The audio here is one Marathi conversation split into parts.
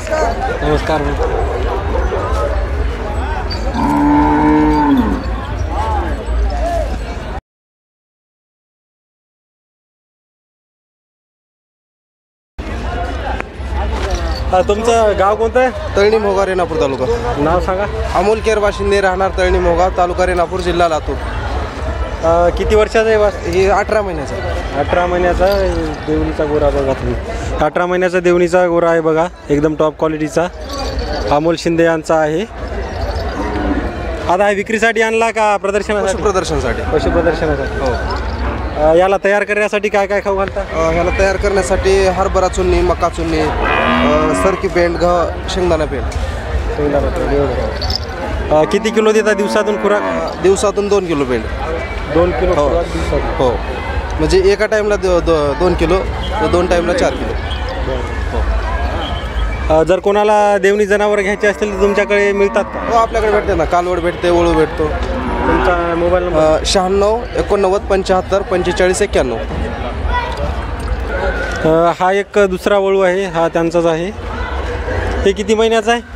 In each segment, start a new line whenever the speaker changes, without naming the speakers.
नमस्कार. तुमचं गाव कोणतं आहे?
तळणी मोगा रेणापूर तालुका.
नाव सांगा.
अमोल केर बाशिंदे, राहणार तळणी मोगा, तालुका रेणापूर, जिल्हा लातूर.
किती वर्षाचा आहे वास?
हे 18 महिन्याचा.
18 महिन्याचा देवणीचा गोरा बघा तुम्ही. 18 महिन्याचा देवणीचा गोरा आहे बघा, एकदम टॉप क्वालिटीचा. अमोल शिंदे यांचा आहे. आता हा विक्रीसाठी आणला का प्रदर्शनासाठी?
प्रदर्शनासाठी.
पशु प्रदर्शनासाठी.
हो.
याला तयार करण्यासाठी काय काय खाऊ घालता?
ह्याला तयार करण्यासाठी हरभरा चुन्नी, मका चुन्नी, सरकी पेंट, शेंगदाणा पेंट.
किती किलो देतात दिवसातून खुराक?
दिवसातून 2 किलो पेंट.
2 किलो
हो.
खुराक दिवसातून?
हो, म्हणजे एका टाईमला 2 किलो, 2 टाईमला 4 किलो.
जर कोणाला देवणी जनावर घ्यायचे असतील तर तुमच्याकडे मिळतात का?
हो, आपल्याकडे भेटते ना. कालवड भेटते, वळू भेटतो.
तुमचा मोबाईल नंबर?
96 89 75 45 91.
हा एक दुसरा वळू आहे, हा त्यांचाच आहे. हे किती महिन्याचा आहे?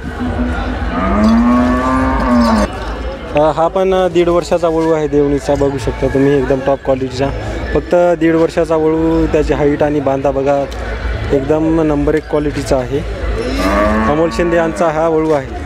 हा पण 1.5 वर्षाचा वळू आहे देवणीचा. बघू शकता तुम्ही, एकदम टॉप क्वालिटीचा. फक्त 1.5 वर्षाचा वळू. त्याची हाईट आणि बांधा बघा, एकदम नंबर 1 क्वालिटीचा आहे. अमोल शिंदे यांचा हा वळू आहे.